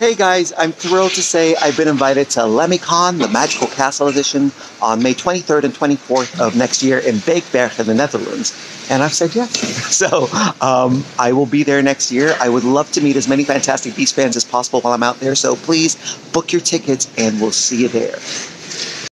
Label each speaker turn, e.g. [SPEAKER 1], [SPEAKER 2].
[SPEAKER 1] Hey guys, I'm thrilled to say I've been invited to Lemmycon, the Magical Castle Edition, on May 23rd and 24th of next year in Beekberg in the Netherlands. And I've said yes. So I will be there next year. I would love to meet as many Fantastic Beasts fans as possible while I'm out there. So please book your tickets and we'll see you there.